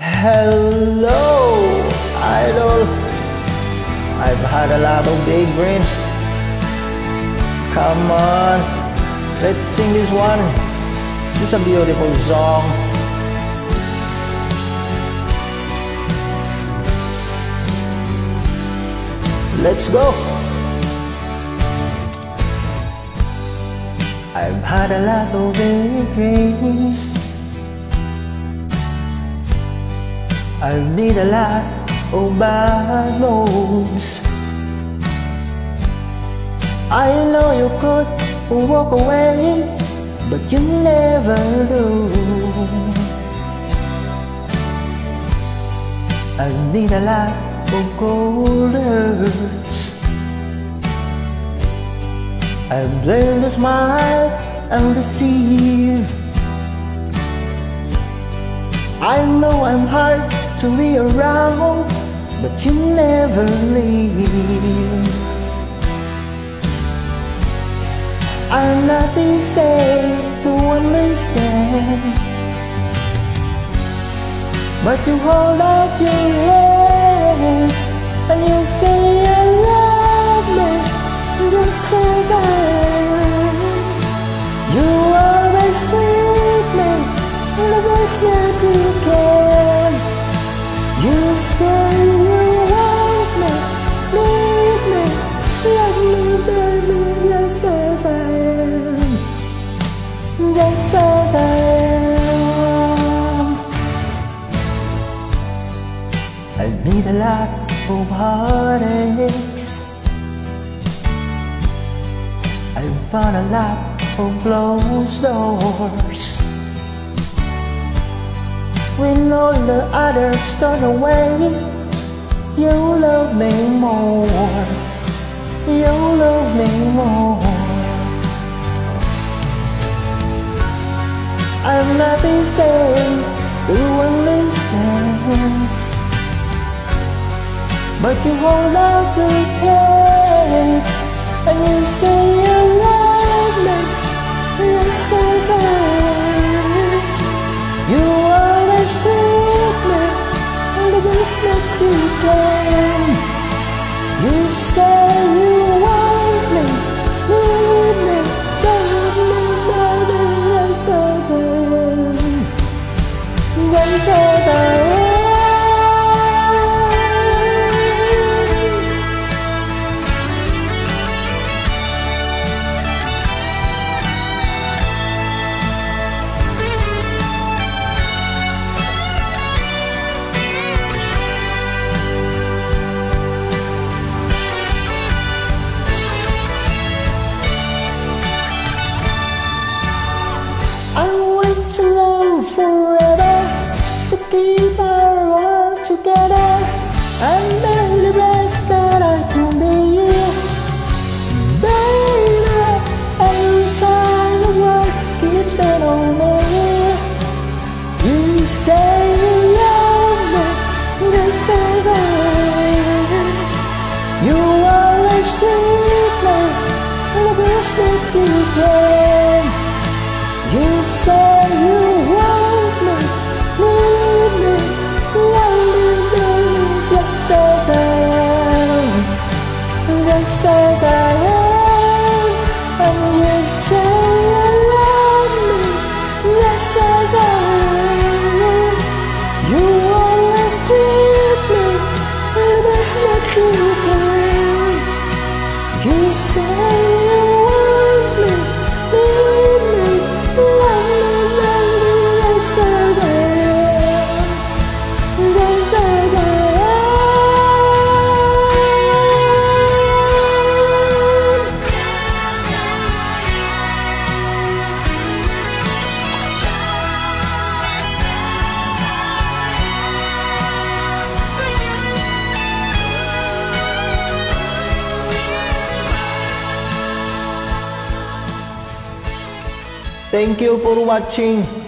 Hello, idol. I've had a lot of big dreams. Come on, let's sing this one. It's a beautiful song. Let's go. I've had a lot of big dreams. I've made a lot of bad moves. I know you could walk away, but you never do. I've made a lot of cold hurts. I've learned to smile and deceive. I know I'm hard to be around, but you never leave. I'm not easy to understand, but you hold out your hand and you say you love me just as I am. You always treat me the best that you can. You say you want me, need me, love me, baby, just as I am, just as I am. I've made a lot of heartaches. I've found a lot of closed doors. When all the others turn away, you love me more. You love me more. I'm not easy to understand, but you hold out your hand and you say you love me just as I am. You always treat me the best that you can. You say you want me, need me, love me, baby, just as I am, just as I am. I want to love forever, to keep our world together. I'm very blessed that I can be here, baby. Every time the world keeps on me, you say you love me just as I am. You always treat me the best that you can. You say you want me, need me, love me, baby, just as I am, just as I am. And you say you love me, just as I am. You always treat me the best that you can. You say you want me, need me, love me, baby, just as I am, just as I am. Thank you for watching.